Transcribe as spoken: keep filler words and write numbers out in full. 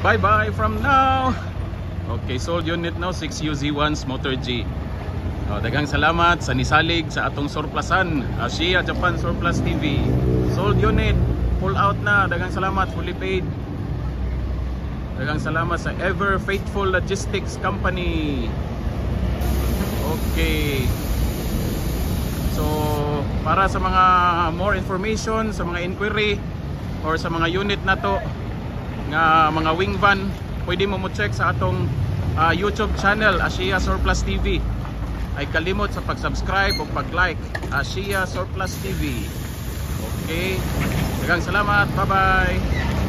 bye bye from now. Okay, sold unit now six U Z ones Motor G. Oh, daghang salamat sa nisalig sa atong surplusan, Asia Japan Surplus T V. Sold unit, pull out na. Daghang salamat, fully paid. Daghang salamat sa Ever Faithful Logistics Company. Okay. So, para sa mga more information, sa mga inquiry or sa mga unit na to nga mga wing van, pwede mo mo check sa atong uh, YouTube channel Asia Surplus T V. Ay kalimot sa pag-subscribe o pag-like Asia Surplus T V. Okay. Daghang salamat. Bye-bye.